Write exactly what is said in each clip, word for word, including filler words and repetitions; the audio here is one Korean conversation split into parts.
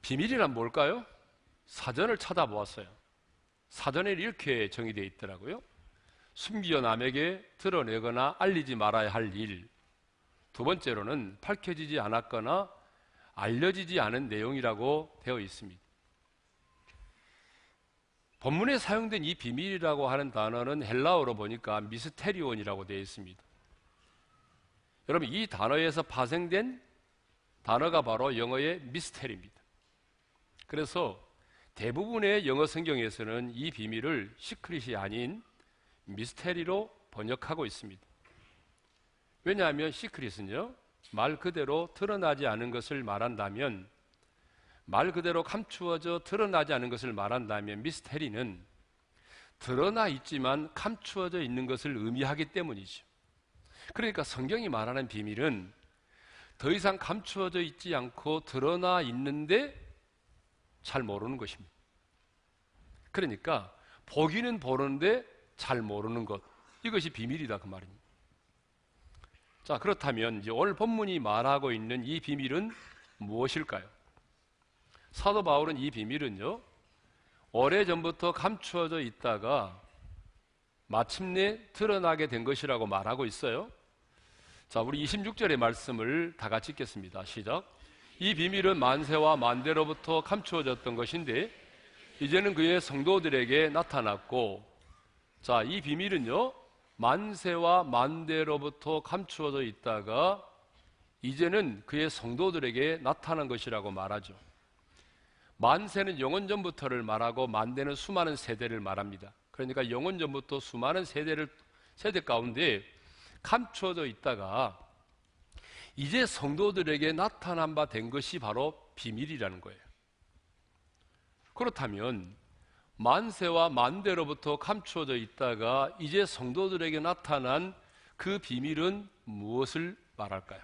비밀이란 뭘까요? 사전을 찾아보았어요. 사전에 이렇게 정의되어 있더라고요. 숨겨 남에게 드러내거나 알리지 말아야 할 일. 두 번째로는 밝혀지지 않았거나 알려지지 않은 내용이라고 되어 있습니다. 본문에 사용된 이 비밀이라고 하는 단어는 헬라어로 보니까 미스테리온이라고 되어 있습니다. 여러분, 이 단어에서 파생된 단어가 바로 영어의 미스테리입니다. 그래서 대부분의 영어 성경에서는 이 비밀을 시크릿이 아닌 미스테리로 번역하고 있습니다. 왜냐하면 시크릿은요, 말 그대로 드러나지 않은 것을 말한다면, 말 그대로 감추어져 드러나지 않은 것을 말한다면 미스테리는 드러나 있지만 감추어져 있는 것을 의미하기 때문이죠. 그러니까 성경이 말하는 비밀은 더 이상 감추어져 있지 않고 드러나 있는데 잘 모르는 것입니다. 그러니까 보기는 보는데 잘 모르는 것, 이것이 비밀이다 그 말입니다. 자, 그렇다면 이제 오늘 본문이 말하고 있는 이 비밀은 무엇일까요? 사도 바울은 이 비밀은요, 오래전부터 감추어져 있다가 마침내 드러나게 된 것이라고 말하고 있어요. 자, 우리 이십육 절의 말씀을 다 같이 읽겠습니다. 시작. 이 비밀은 만세와 만대로부터 감추어졌던 것인데 이제는 그의 성도들에게 나타났고, 자, 이 비밀은요, 만세와 만대로부터 감추어져 있다가 이제는 그의 성도들에게 나타난 것이라고 말하죠. 만세는 영원전부터를 말하고 만대는 수많은 세대를 말합니다. 그러니까 영원전부터 수많은 세대를, 세대 가운데 감추어져 있다가 이제 성도들에게 나타난 바 된 것이 바로 비밀이라는 거예요. 그렇다면 만세와 만대로부터 감추어져 있다가 이제 성도들에게 나타난 그 비밀은 무엇을 말할까요?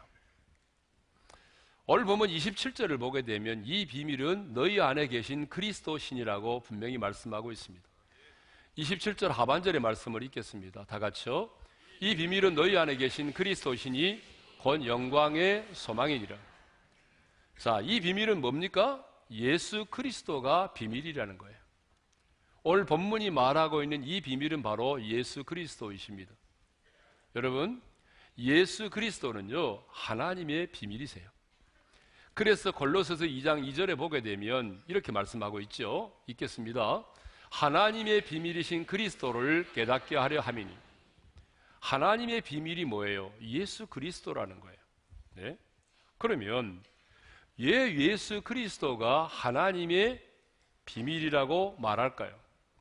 오늘 보면 이십칠 절을 보게 되면 이 비밀은 너희 안에 계신 그리스도 신이라고 분명히 말씀하고 있습니다. 이십칠 절 하반절의 말씀을 읽겠습니다. 다 같이요. 이 비밀은 너희 안에 계신 그리스도 신이 곧 영광의 소망이니라. 자, 이 비밀은 뭡니까? 예수 그리스도가 비밀이라는 거예요. 오늘 본문이 말하고 있는 이 비밀은 바로 예수 그리스도이십니다. 여러분, 예수 그리스도는요, 하나님의 비밀이세요. 그래서 골로새서 이 장 이 절에 보게 되면 이렇게 말씀하고 있죠. 읽겠습니다. 하나님의 비밀이신 그리스도를 깨닫게 하려 함이니. 하나님의 비밀이 뭐예요? 예수 그리스도라는 거예요. 네? 그러면 왜 예수 그리스도가 하나님의 비밀이라고 말할까요?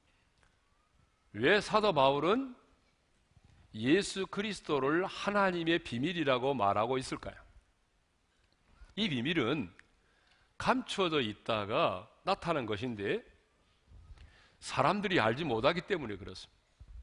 왜 사도 바울은 예수 그리스도를 하나님의 비밀이라고 말하고 있을까요? 이 비밀은 감추어져 있다가 나타난 것인데 사람들이 알지 못하기 때문에 그렇습니다.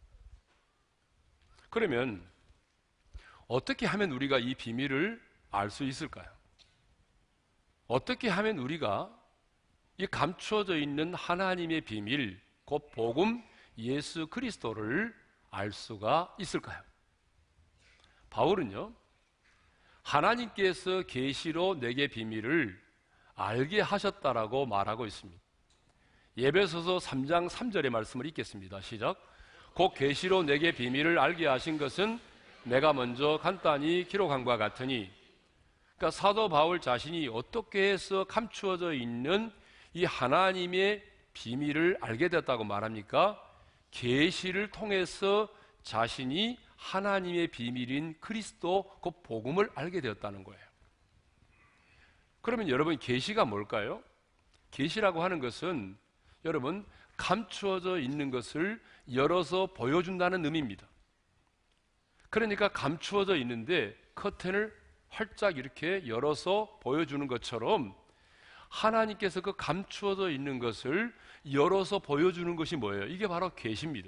그러면 어떻게 하면 우리가 이 비밀을 알 수 있을까요? 어떻게 하면 우리가 이 감추어져 있는 하나님의 비밀, 곧 복음 예수 그리스도를 알 수가 있을까요? 바울은요, 하나님께서 계시로 내게 비밀을 알게 하셨다라고 말하고 있습니다. 에베소서 삼 장 삼 절의 말씀을 읽겠습니다. 시작. 곧 계시로 내게 비밀을 알게 하신 것은 내가 먼저 간단히 기록한 바 같으니. 그러니까 사도 바울 자신이 어떻게 해서 감추어져 있는 이 하나님의 비밀을 알게 됐다고 말합니까? 계시를 통해서 자신이 하나님의 비밀인 그리스도 그 복음을 알게 되었다는 거예요. 그러면 여러분, 계시가 뭘까요? 계시라고 하는 것은 여러분, 감추어져 있는 것을 열어서 보여준다는 의미입니다. 그러니까 감추어져 있는데 커튼을 활짝 이렇게 열어서 보여주는 것처럼 하나님께서 그 감추어져 있는 것을 열어서 보여주는 것이 뭐예요? 이게 바로 계시입니다.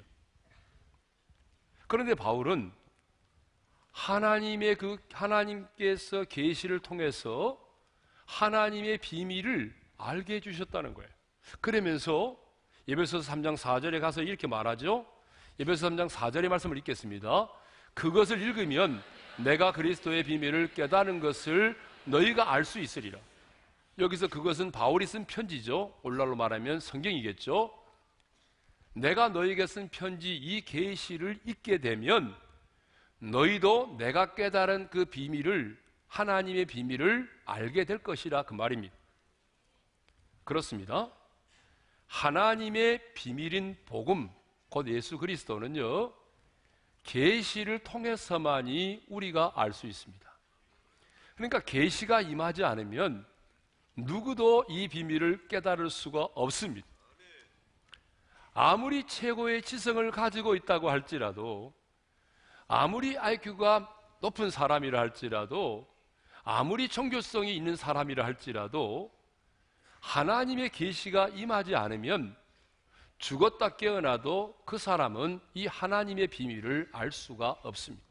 그런데 바울은 하나님의 그 하나님께서 계시를 통해서 하나님의 비밀을 알게 해주셨다는 거예요. 그러면서 에베소서 삼 장 사 절에 가서 이렇게 말하죠. 에베소서 삼 장 사 절의 말씀을 읽겠습니다. 그것을 읽으면 내가 그리스도의 비밀을 깨닫는 것을 너희가 알 수 있으리라. 여기서 그것은 바울이 쓴 편지죠. 오늘날로 말하면 성경이겠죠. 내가 너에게 쓴 편지 이 계시를 읽게 되면 너희도 내가 깨달은 그 비밀을, 하나님의 비밀을 알게 될 것이라, 그 말입니다. 그렇습니다. 하나님의 비밀인 복음, 곧 예수 그리스도는요, 계시를 통해서만이 우리가 알 수 있습니다. 그러니까 계시가 임하지 않으면 누구도 이 비밀을 깨달을 수가 없습니다. 아무리 최고의 지성을 가지고 있다고 할지라도, 아무리 아이큐가 높은 사람이라 할지라도, 아무리 종교성이 있는 사람이라 할지라도 하나님의 계시가 임하지 않으면 죽었다 깨어나도 그 사람은 이 하나님의 비밀을 알 수가 없습니다.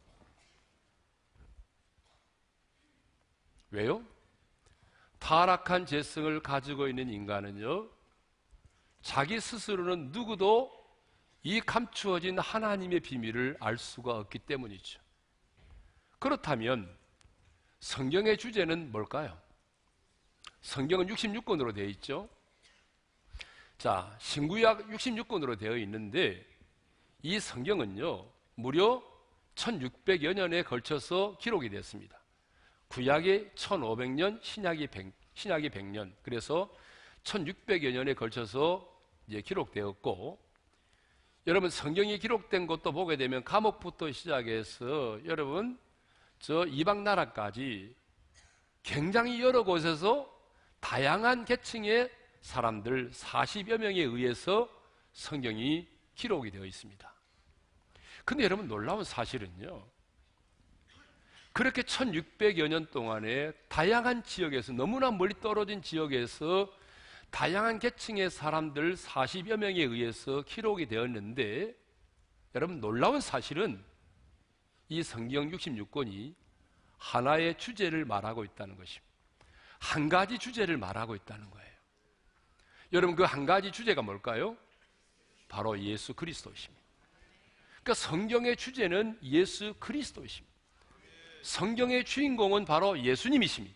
왜요? 타락한 죄성을 가지고 있는 인간은요, 자기 스스로는 누구도 이 감추어진 하나님의 비밀을 알 수가 없기 때문이죠. 그렇다면 성경의 주제는 뭘까요? 성경은 육십육 권으로 되어 있죠. 자, 신구약 육십육 권으로 되어 있는데 이 성경은요, 무려 천육백여 년에 걸쳐서 기록이 됐습니다. 구약이 천오백 년, 신약이 백, 신약이 백 년, 그래서 천육백여 년에 걸쳐서 이제 기록되었고, 여러분 성경이 기록된 것도 보게 되면 감옥부터 시작해서 여러분 저 이방 나라까지 굉장히 여러 곳에서 다양한 계층의 사람들 사십여 명에 의해서 성경이 기록이 되어 있습니다. 근데 여러분 놀라운 사실은요, 그렇게 천육백여 년 동안에 다양한 지역에서, 너무나 멀리 떨어진 지역에서 다양한 계층의 사람들 사십여 명에 의해서 기록이 되었는데, 여러분 놀라운 사실은 이 성경 육십육 권이 하나의 주제를 말하고 있다는 것입니다. 한 가지 주제를 말하고 있다는 거예요. 여러분 그 한 가지 주제가 뭘까요? 바로 예수 그리스도이십니다. 그러니까 성경의 주제는 예수 그리스도이십니다. 성경의 주인공은 바로 예수님이십니다.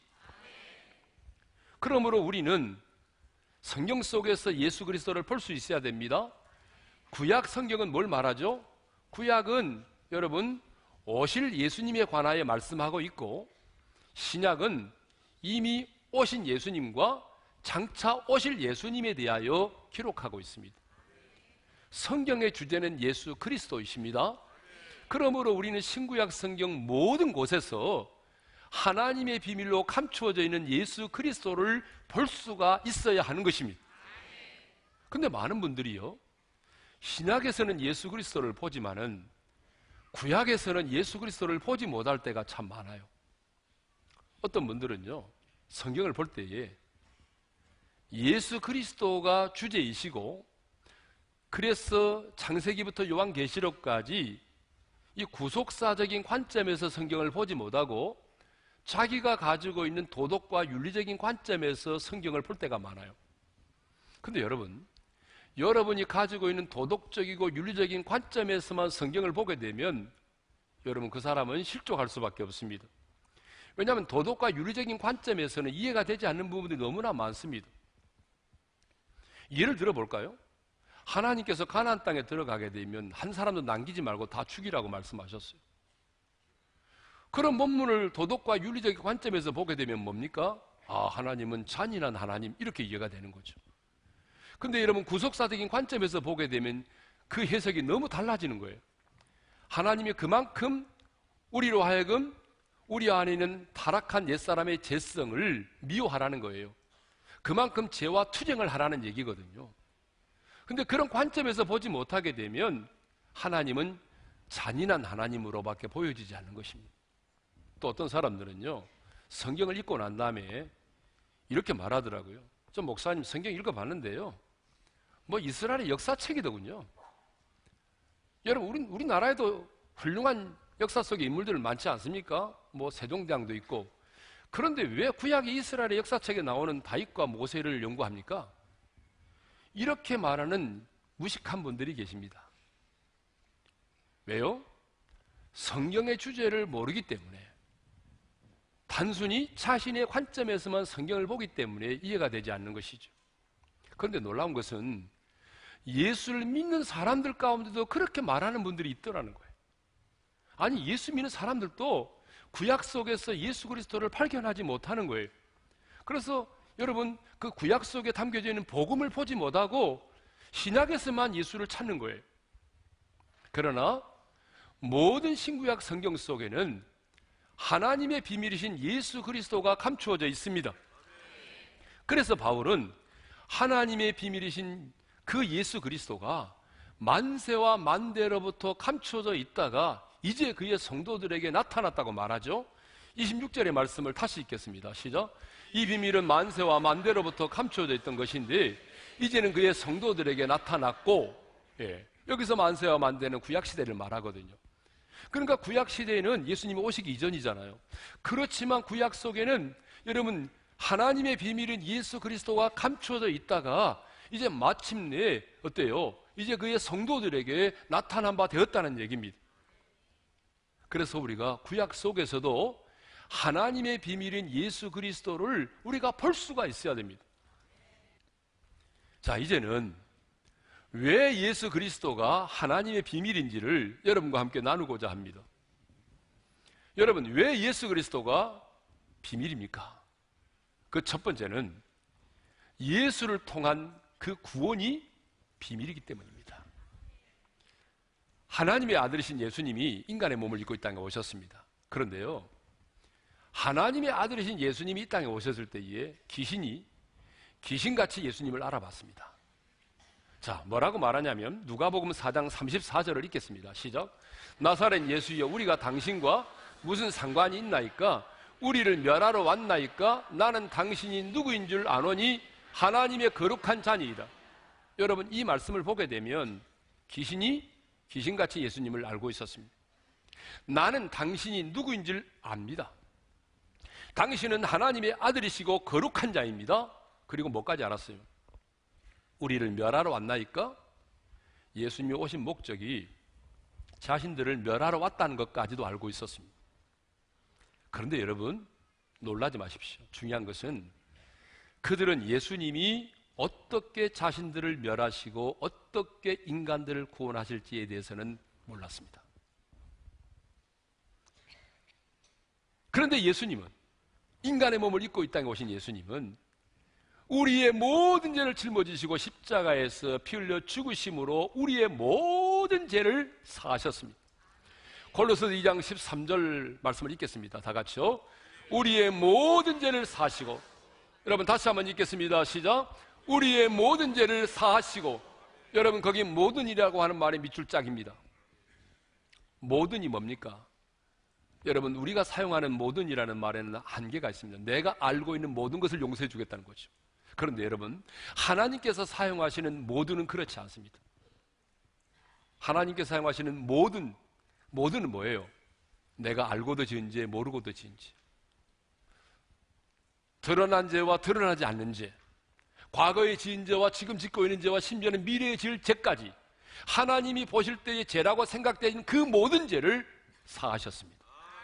그러므로 우리는 성경 속에서 예수 그리스도를 볼 수 있어야 됩니다. 구약 성경은 뭘 말하죠? 구약은 여러분 오실 예수님에 관하여 말씀하고 있고, 신약은 이미 오신 예수님과 장차 오실 예수님에 대하여 기록하고 있습니다. 성경의 주제는 예수 그리스도이십니다. 그러므로 우리는 신구약 성경 모든 곳에서 하나님의 비밀로 감추어져 있는 예수 그리스도를 볼 수가 있어야 하는 것입니다. 근데 많은 분들이요, 신약에서는 예수 그리스도를 보지만은 구약에서는 예수 그리스도를 보지 못할 때가 참 많아요. 어떤 분들은요, 성경을 볼 때에 예수 그리스도가 주제이시고, 그래서 창세기부터 요한계시록까지 이 구속사적인 관점에서 성경을 보지 못하고 자기가 가지고 있는 도덕과 윤리적인 관점에서 성경을 볼 때가 많아요. 근데 여러분, 여러분이 가지고 있는 도덕적이고 윤리적인 관점에서만 성경을 보게 되면 여러분 그 사람은 실족할 수밖에 없습니다. 왜냐하면 도덕과 윤리적인 관점에서는 이해가 되지 않는 부분들이 너무나 많습니다. 예를 들어 볼까요? 하나님께서 가나안 땅에 들어가게 되면 한 사람도 남기지 말고 다 죽이라고 말씀하셨어요. 그런 본문을 도덕과 윤리적인 관점에서 보게 되면 뭡니까? 아, 하나님은 잔인한 하나님, 이렇게 이해가 되는 거죠. 근데 여러분 구속사적인 관점에서 보게 되면 그 해석이 너무 달라지는 거예요. 하나님이 그만큼 우리로 하여금 우리 안에 있는 타락한 옛사람의 죄성을 미워하라는 거예요. 그만큼 죄와 투쟁을 하라는 얘기거든요. 근데 그런 관점에서 보지 못하게 되면 하나님은 잔인한 하나님으로밖에 보여지지 않는 것입니다. 또 어떤 사람들은요, 성경을 읽고 난 다음에 이렇게 말하더라고요. 저 목사님 성경 읽어봤는데요, 뭐 이스라엘의 역사책이더군요. 여러분 우리, 우리나라에도 훌륭한 역사 속의 인물들 많지 않습니까? 뭐 세종대왕도 있고. 그런데 왜 구약의 이스라엘의 역사책에 나오는 다윗과 모세를 연구합니까? 이렇게 말하는 무식한 분들이 계십니다. 왜요? 성경의 주제를 모르기 때문에. 단순히 자신의 관점에서만 성경을 보기 때문에 이해가 되지 않는 것이죠. 그런데 놀라운 것은 예수를 믿는 사람들 가운데도 그렇게 말하는 분들이 있더라는 거예요. 아니, 예수 믿는 사람들도 구약 속에서 예수 그리스도를 발견하지 못하는 거예요. 그래서 여러분, 그 구약 속에 담겨져 있는 복음을 보지 못하고 신약에서만 예수를 찾는 거예요. 그러나 모든 신구약 성경 속에는 하나님의 비밀이신 예수 그리스도가 감추어져 있습니다. 그래서 바울은 하나님의 비밀이신 그 예수 그리스도가 만세와 만대로부터 감추어져 있다가 이제 그의 성도들에게 나타났다고 말하죠. 이십육 절의 말씀을 다시 읽겠습니다. 시작. 이 비밀은 만세와 만대로부터 감추어져 있던 것인데 이제는 그의 성도들에게 나타났고, 예, 여기서 만세와 만대는 구약시대를 말하거든요. 그러니까 구약시대에는 예수님이 오시기 이전이잖아요. 그렇지만 구약 속에는 여러분, 하나님의 비밀인 예수 그리스도가 감추어져 있다가 이제 마침내 어때요? 이제 그의 성도들에게 나타난 바 되었다는 얘기입니다. 그래서 우리가 구약 속에서도 하나님의 비밀인 예수 그리스도를 우리가 볼 수가 있어야 됩니다. 자, 이제는 왜 예수 그리스도가 하나님의 비밀인지를 여러분과 함께 나누고자 합니다. 여러분, 왜 예수 그리스도가 비밀입니까? 그 첫 번째는 예수를 통한 그 구원이 비밀이기 때문입니다. 하나님의 아들이신 예수님이 인간의 몸을 입고 이 땅에 오셨습니다. 그런데요, 하나님의 아들이신 예수님이 이 땅에 오셨을 때에 귀신이 귀신같이 예수님을 알아봤습니다. 자, 뭐라고 말하냐면 누가복음 사 장 삼십사 절을 읽겠습니다. 시작. 나사렛 예수여, 우리가 당신과 무슨 상관이 있나이까? 우리를 멸하러 왔나이까? 나는 당신이 누구인 줄 아노니 하나님의 거룩한 자니이다. 여러분, 이 말씀을 보게 되면 귀신이 귀신같이 예수님을 알고 있었습니다. 나는 당신이 누구인 줄 압니다. 당신은 하나님의 아들이시고 거룩한 자입니다. 그리고 뭐까지 알았어요? 우리를 멸하러 왔나이까? 예수님이 오신 목적이 자신들을 멸하러 왔다는 것까지도 알고 있었습니다. 그런데 여러분, 놀라지 마십시오. 중요한 것은 그들은 예수님이 어떻게 자신들을 멸하시고 어떻게 인간들을 구원하실지에 대해서는 몰랐습니다. 그런데 예수님은, 인간의 몸을 입고 이 땅에 오신 예수님은 우리의 모든 죄를 짊어지시고 십자가에서 피 흘려 죽으심으로 우리의 모든 죄를 사하셨습니다. 골로새서 이 장 십삼 절 말씀을 읽겠습니다. 다 같이요. 우리의 모든 죄를 사하시고, 여러분 다시 한번 읽겠습니다. 시작. 우리의 모든 죄를 사하시고. 여러분, 거기 모든이라고 하는 말이 밑줄 짝입니다. 모든이 뭡니까? 여러분, 우리가 사용하는 모든이라는 말에는 한계가 있습니다. 내가 알고 있는 모든 것을 용서해 주겠다는 거죠. 그런데 여러분, 하나님께서 사용하시는 모든은 그렇지 않습니다. 하나님께서 사용하시는 모든, 모든은 뭐예요? 내가 알고도 지은 죄, 모르고도 지은 죄, 드러난 죄와 드러나지 않는 죄, 과거에 지은 죄와 지금 짓고 있는 죄와 심지어는 미래에 지을 죄까지 하나님이 보실 때의 죄라고 생각되는 그 모든 죄를 사하셨습니다.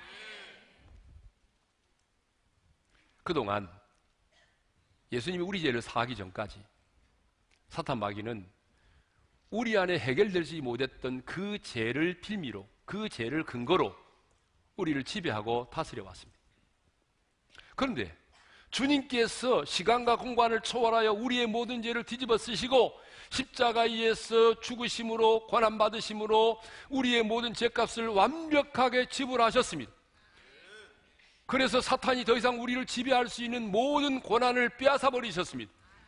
그동안 예수님이 우리 죄를 사하기 전까지 사탄 마귀는 우리 안에 해결되지 못했던 그 죄를 빌미로, 그 죄를 근거로 우리를 지배하고 다스려 왔습니다. 그런데 주님께서 시간과 공간을 초월하여 우리의 모든 죄를 뒤집어 쓰시고 십자가에서 죽으심으로, 고난받으심으로 우리의 모든 죄값을 완벽하게 지불하셨습니다. 그래서 사탄이 더 이상 우리를 지배할 수 있는 모든 권한을 빼앗아 버리셨습니다.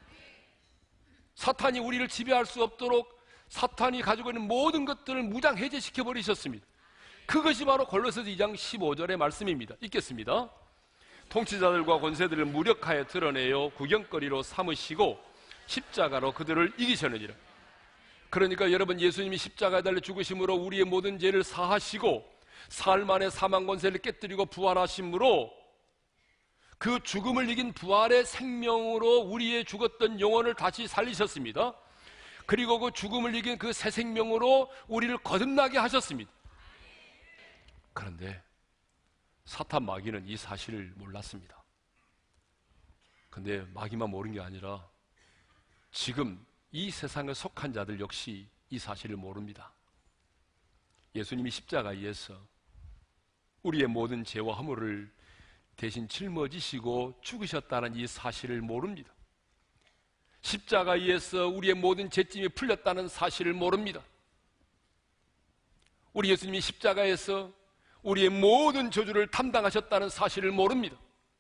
사탄이 우리를 지배할 수 없도록 사탄이 가지고 있는 모든 것들을 무장 해제시켜 버리셨습니다. 그것이 바로 골로새서 이 장 십오 절의 말씀입니다. 읽겠습니다. 통치자들과 권세들을 무력하여 드러내어 구경거리로 삼으시고 십자가로 그들을 이기셨느니라. 그러니까 여러분, 예수님이 십자가에 달려 죽으심으로 우리의 모든 죄를 사하시고 사흘 만에 사망 권세를 깨뜨리고 부활하심으로 그 죽음을 이긴 부활의 생명으로 우리의 죽었던 영혼을 다시 살리셨습니다. 그리고 그 죽음을 이긴 그 새 생명으로 우리를 거듭나게 하셨습니다. 그런데 사탄 마귀는 이 사실을 몰랐습니다. 근데 마귀만 모른 게 아니라 지금 이 세상에 속한 자들 역시 이 사실을 모릅니다. 예수님이 십자가에서 우리의 모든 죄와 허물을 대신 짊어지시고 죽으셨다는 이 사실을 모릅니다. 십자가에서 우리의 모든 죄짐이 풀렸다는 사실을 모릅니다. 우리 예수님이 십자가에서 우리의 모든 저주를 담당하셨다는 사실을 모릅니다.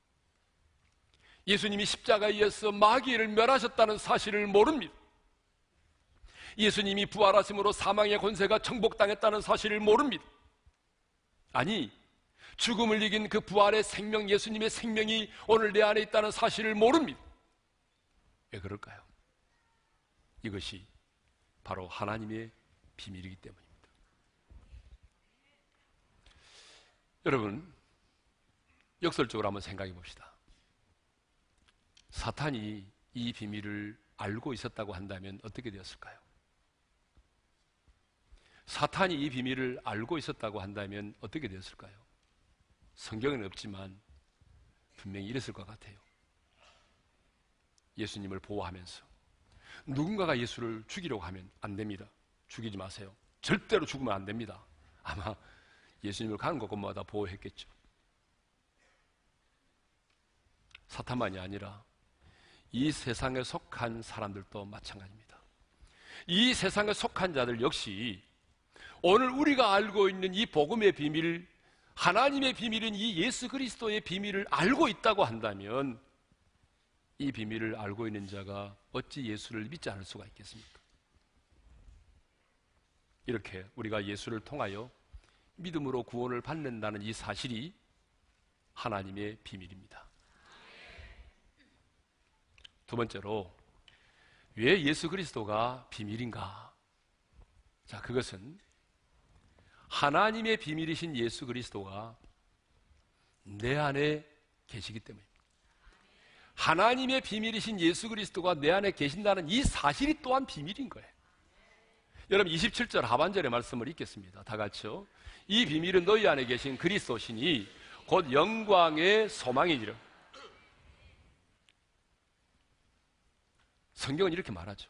예수님이 십자가에서 마귀를 멸하셨다는 사실을 모릅니다. 예수님이 부활하심으로 사망의 권세가 정복당했다는 사실을 모릅니다. 아니, 죽음을 이긴 그 부활의 생명, 예수님의 생명이 오늘 내 안에 있다는 사실을 모릅니다. 왜 그럴까요? 이것이 바로 하나님의 비밀이기 때문입니다. 여러분, 역설적으로 한번 생각해 봅시다. 사탄이 이 비밀을 알고 있었다고 한다면 어떻게 되었을까요? 사탄이 이 비밀을 알고 있었다고 한다면 어떻게 되었을까요? 성경에는 없지만 분명히 이랬을 것 같아요. 예수님을 보호하면서 누군가가 예수를 죽이려고 하면 안 됩니다. 죽이지 마세요. 절대로 죽으면 안 됩니다. 아마 예수님을 가는 곳곳마다 보호했겠죠. 사탄만이 아니라 이 세상에 속한 사람들도 마찬가지입니다. 이 세상에 속한 자들 역시 오늘 우리가 알고 있는 이 복음의 비밀, 하나님의 비밀인 이 예수 그리스도의 비밀을 알고 있다고 한다면 이 비밀을 알고 있는 자가 어찌 예수를 믿지 않을 수가 있겠습니까? 이렇게 우리가 예수를 통하여 믿음으로 구원을 받는다는 이 사실이 하나님의 비밀입니다. 두 번째로, 왜 예수 그리스도가 비밀인가? 자, 그것은 하나님의 비밀이신 예수 그리스도가 내 안에 계시기 때문입니다. 하나님의 비밀이신 예수 그리스도가 내 안에 계신다는 이 사실이 또한 비밀인 거예요. 여러분, 이십칠 절 하반절의 말씀을 읽겠습니다. 다 같이요. 이 비밀은 너희 안에 계신 그리스도시니 곧 영광의 소망이니라. 성경은 이렇게 말하죠.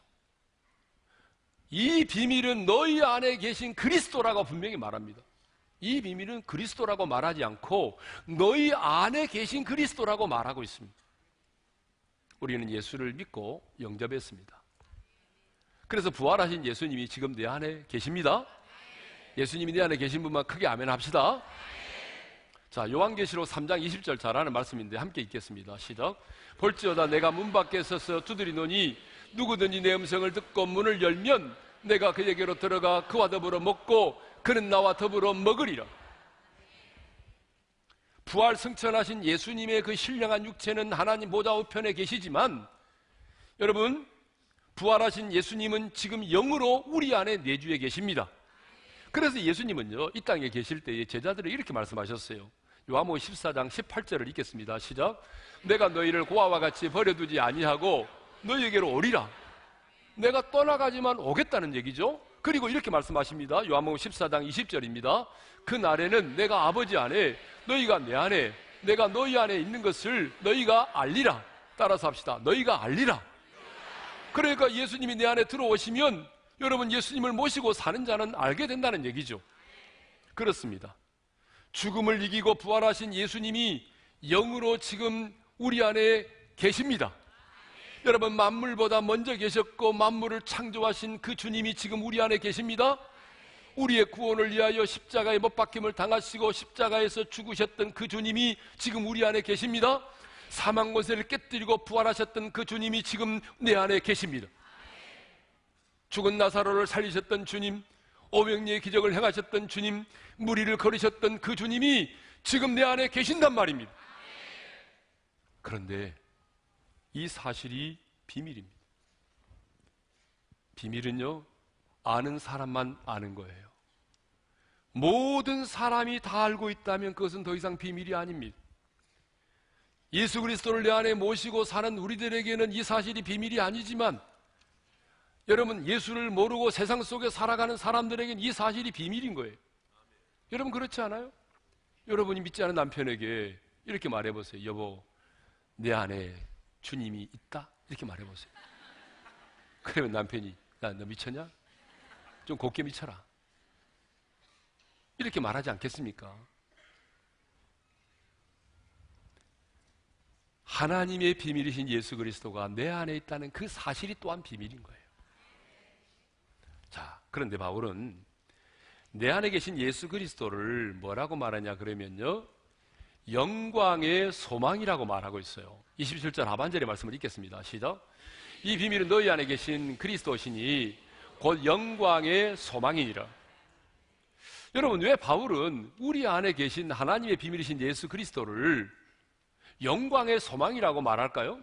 이 비밀은 너희 안에 계신 그리스도라고 분명히 말합니다. 이 비밀은 그리스도라고 말하지 않고 너희 안에 계신 그리스도라고 말하고 있습니다. 우리는 예수를 믿고 영접했습니다. 그래서 부활하신 예수님이 지금 내 안에 계십니다. 예수님이 내 안에 계신 분만 크게 아멘 합시다. 자, 요한계시록 삼 장 이십 절 잘 아는 말씀인데 함께 읽겠습니다. 시작. 볼지어다 내가 문 밖에 서서 두드리노니 누구든지 내 음성을 듣고 문을 열면 내가 그에게로 들어가 그와 더불어 먹고 그는 나와 더불어 먹으리라. 부활 승천하신 예수님의 그 신령한 육체는 하나님 보좌 우편에 계시지만 여러분, 부활하신 예수님은 지금 영으로 우리 안에 내주에 계십니다. 그래서 예수님은요, 이 땅에 계실 때에 제자들에게 이렇게 말씀하셨어요. 요한복음 십사 장 십팔 절을 읽겠습니다. 시작. 내가 너희를 고아와 같이 버려두지 아니하고 너희에게로 오리라. 내가 떠나가지만 오겠다는 얘기죠. 그리고 이렇게 말씀하십니다. 요한복음 십사 장 이십 절입니다. 그 날에는 내가 아버지 안에 너희가 내 안에 내가 너희 안에 있는 것을 너희가 알리라. 따라서 합시다. 너희가 알리라. 그러니까 예수님이 내 안에 들어오시면 여러분, 예수님을 모시고 사는 자는 알게 된다는 얘기죠. 그렇습니다. 죽음을 이기고 부활하신 예수님이 영으로 지금 우리 안에 계십니다. 여러분, 만물보다 먼저 계셨고 만물을 창조하신 그 주님이 지금 우리 안에 계십니다. 우리의 구원을 위하여 십자가에 못 박힘을 당하시고 십자가에서 죽으셨던 그 주님이 지금 우리 안에 계십니다. 사망 권세를 깨뜨리고 부활하셨던 그 주님이 지금 내 안에 계십니다. 죽은 나사로를 살리셨던 주님, 오병이의 기적을 행하셨던 주님, 무리를 걸으셨던 그 주님이 지금 내 안에 계신단 말입니다. 그런데 이 사실이 비밀입니다. 비밀은요, 아는 사람만 아는 거예요. 모든 사람이 다 알고 있다면 그것은 더 이상 비밀이 아닙니다. 예수 그리스도를 내 안에 모시고 사는 우리들에게는 이 사실이 비밀이 아니지만 여러분, 예수를 모르고 세상 속에 살아가는 사람들에게는 이 사실이 비밀인 거예요. 여러분, 그렇지 않아요? 여러분이 믿지 않은 남편에게 이렇게 말해보세요. 여보, 내 안에 주님이 있다? 이렇게 말해보세요. 그러면 남편이, 야, 너 미쳤냐? 좀 곱게 미쳐라. 이렇게 말하지 않겠습니까? 하나님의 비밀이신 예수 그리스도가 내 안에 있다는 그 사실이 또한 비밀인 거예요. 자, 그런데 바울은 내 안에 계신 예수 그리스도를 뭐라고 말하냐 그러면요, 영광의 소망이라고 말하고 있어요. 이십칠 절 하반절의 말씀을 읽겠습니다. 시작. 이 비밀은 너희 안에 계신 그리스도시니 곧 영광의 소망이니라. 여러분, 왜 바울은 우리 안에 계신 하나님의 비밀이신 예수 그리스도를 영광의 소망이라고 말할까요?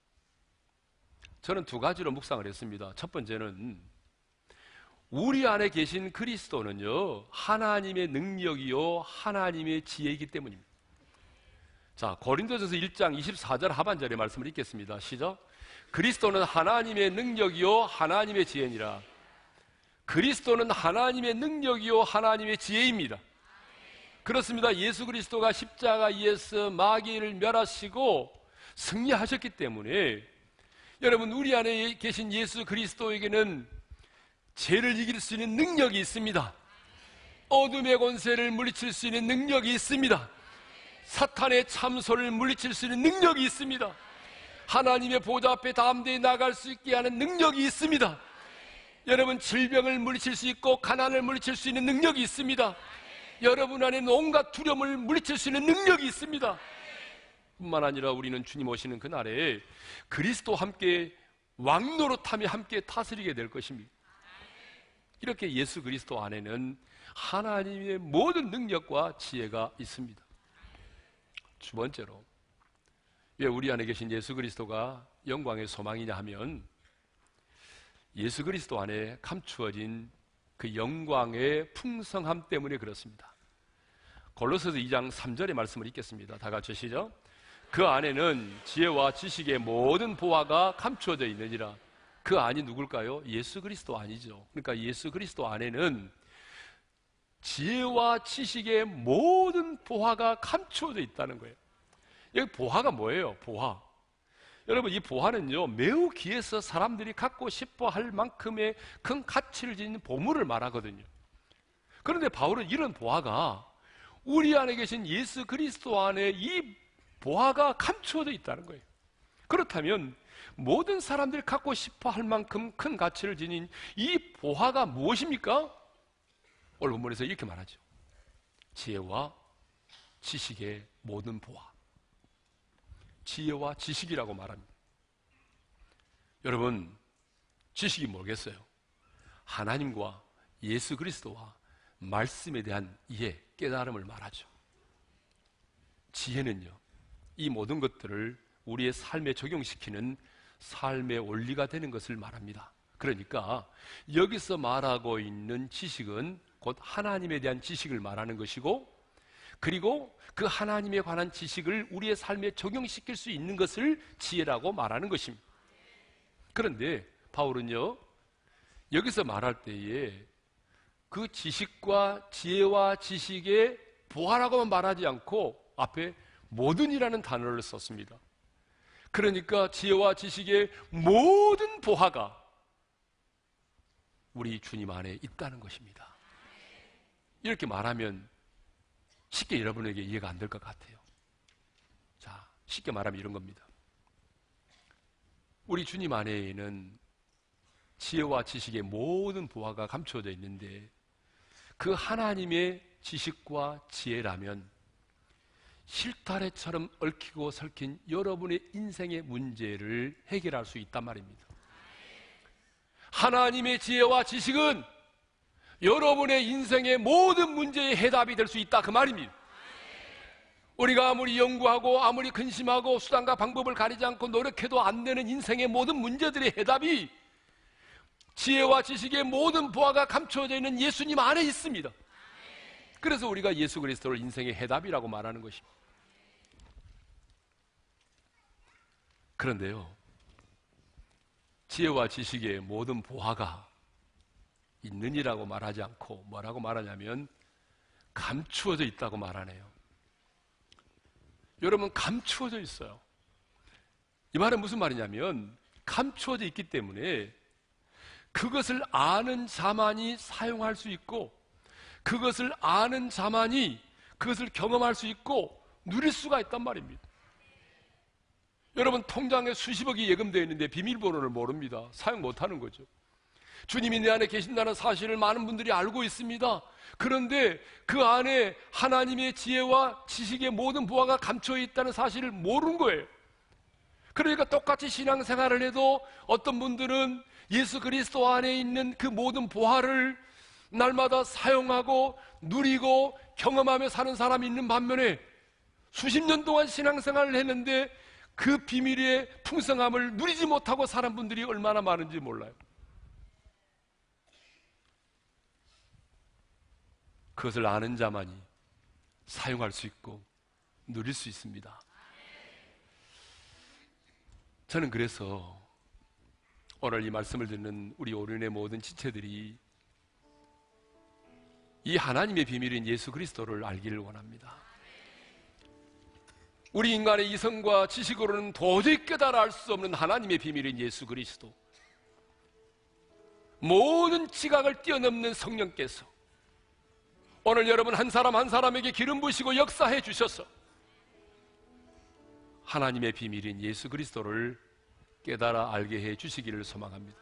저는 두 가지로 묵상을 했습니다. 첫 번째는 우리 안에 계신 그리스도는요, 하나님의 능력이요 하나님의 지혜이기 때문입니다. 자, 고린도전서 일 장 이십사 절 하반절의 말씀을 읽겠습니다. 시작. 그리스도는 하나님의 능력이요 하나님의 지혜니라. 그리스도는 하나님의 능력이요 하나님의 지혜입니다. 그렇습니다. 예수 그리스도가 십자가에서 마귀를 멸하시고 승리하셨기 때문에 여러분, 우리 안에 계신 예수 그리스도에게는 죄를 이길 수 있는 능력이 있습니다. 어둠의 권세를 물리칠 수 있는 능력이 있습니다. 사탄의 참소를 물리칠 수 있는 능력이 있습니다. 하나님의 보좌 앞에 담대히 나갈 수 있게 하는 능력이 있습니다. 여러분, 질병을 물리칠 수 있고 가난을 물리칠 수 있는 능력이 있습니다. 여러분 안에는 온갖 두려움을 물리칠 수 있는 능력이 있습니다. 뿐만 아니라 우리는 주님 오시는 그날에 그리스도와 함께 왕노릇하며 함께 다스리게 될 것입니다. 이렇게 예수 그리스도 안에는 하나님의 모든 능력과 지혜가 있습니다. 두 번째로, 왜 우리 안에 계신 예수 그리스도가 영광의 소망이냐 하면 예수 그리스도 안에 감추어진 그 영광의 풍성함 때문에 그렇습니다. 골로새서 이 장 삼 절의 말씀을 읽겠습니다. 다 같이 시작. 그 안에는 지혜와 지식의 모든 보화가 감추어져 있느니라. 그 안이 누굴까요? 예수 그리스도 안이죠. 그러니까 예수 그리스도 안에는 지혜와 지식의 모든 보화가 감추어져 있다는 거예요. 여기 보화가 뭐예요? 보화. 여러분, 이 보화는요, 매우 귀해서 사람들이 갖고 싶어 할 만큼의 큰 가치를 지닌 보물을 말하거든요. 그런데 바울은 이런 보화가 우리 안에 계신 예수 그리스도 안에 이 보화가 감추어져 있다는 거예요. 그렇다면 모든 사람들이 갖고 싶어 할 만큼 큰 가치를 지닌 이 보화가 무엇입니까? 오늘 본문에서 이렇게 말하죠. 지혜와 지식의 모든 보화. 지혜와 지식이라고 말합니다. 여러분, 지식이 뭐겠어요? 하나님과 예수 그리스도와 말씀에 대한 이해, 깨달음을 말하죠. 지혜는요, 이 모든 것들을 우리의 삶에 적용시키는 삶의 원리가 되는 것을 말합니다. 그러니까 여기서 말하고 있는 지식은 곧 하나님에 대한 지식을 말하는 것이고, 그리고 그 하나님에 관한 지식을 우리의 삶에 적용시킬 수 있는 것을 지혜라고 말하는 것입니다. 그런데 바울은요, 여기서 말할 때에 그 지식과 지혜와 지식의 보화라고만 말하지 않고 앞에 모든이라는 단어를 썼습니다. 그러니까 지혜와 지식의 모든 보화가 우리 주님 안에 있다는 것입니다. 이렇게 말하면 쉽게 여러분에게 이해가 안 될 것 같아요. 자, 쉽게 말하면 이런 겁니다. 우리 주님 안에는 지혜와 지식의 모든 보화가 감추어져 있는데 그 하나님의 지식과 지혜라면 실타래처럼 얽히고 설킨 여러분의 인생의 문제를 해결할 수 있단 말입니다. 하나님의 지혜와 지식은 여러분의 인생의 모든 문제의 해답이 될 수 있다, 그 말입니다. 우리가 아무리 연구하고 아무리 근심하고 수단과 방법을 가리지 않고 노력해도 안 되는 인생의 모든 문제들의 해답이 지혜와 지식의 모든 보화가 감추어져 있는 예수님 안에 있습니다. 그래서 우리가 예수 그리스도를 인생의 해답이라고 말하는 것입니다. 그런데요, 지혜와 지식의 모든 보화가 있느니라고 말하지 않고 뭐라고 말하냐면 감추어져 있다고 말하네요. 여러분, 감추어져 있어요. 이 말은 무슨 말이냐면 감추어져 있기 때문에 그것을 아는 자만이 사용할 수 있고, 그것을 아는 자만이 그것을 경험할 수 있고 누릴 수가 있단 말입니다. 여러분, 통장에 수십억이 예금되어 있는데 비밀번호를 모릅니다. 사용 못하는 거죠. 주님이 내 안에 계신다는 사실을 많은 분들이 알고 있습니다. 그런데 그 안에 하나님의 지혜와 지식의 모든 보화가 감춰 있다는 사실을 모르는 거예요. 그러니까 똑같이 신앙생활을 해도 어떤 분들은 예수 그리스도 안에 있는 그 모든 보화를 날마다 사용하고 누리고 경험하며 사는 사람이 있는 반면에 수십 년 동안 신앙생활을 했는데 그 비밀의 풍성함을 누리지 못하고 사는 분들이 얼마나 많은지 몰라요. 그것을 아는 자만이 사용할 수 있고 누릴 수 있습니다. 저는 그래서 오늘 이 말씀을 듣는 우리 오륜의 모든 지체들이 이 하나님의 비밀인 예수 그리스도를 알기를 원합니다. 우리 인간의 이성과 지식으로는 도저히 깨달아 알 수 없는 하나님의 비밀인 예수 그리스도, 모든 지각을 뛰어넘는 성령께서 오늘 여러분 한 사람 한 사람에게 기름 부으시고 역사해 주셔서 하나님의 비밀인 예수 그리스도를 깨달아 알게 해 주시기를 소망합니다.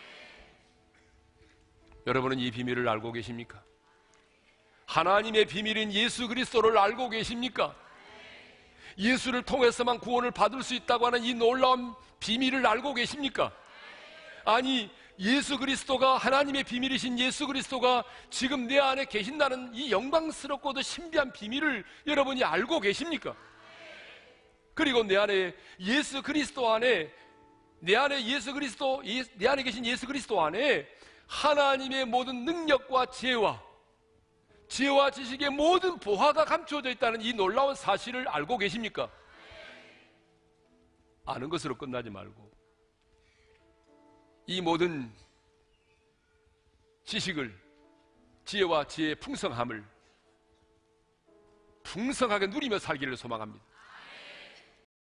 여러분은 이 비밀을 알고 계십니까? 하나님의 비밀인 예수 그리스도를 알고 계십니까? 예수를 통해서만 구원을 받을 수 있다고 하는 이 놀라운 비밀을 알고 계십니까? 아니, 예수 그리스도가, 하나님의 비밀이신 예수 그리스도가 지금 내 안에 계신다는 이 영광스럽고도 신비한 비밀을 여러분이 알고 계십니까? 그리고 내 안에 예수 그리스도 안에, 내 안에 예수 그리스도, 내 안에 계신 예수 그리스도 안에 하나님의 모든 능력과 지혜와 지혜와 지식의 모든 보화가 감추어져 있다는 이 놀라운 사실을 알고 계십니까? 아는 것으로 끝나지 말고 이 모든 지식을, 지혜와 지혜의 풍성함을 풍성하게 누리며 살기를 소망합니다.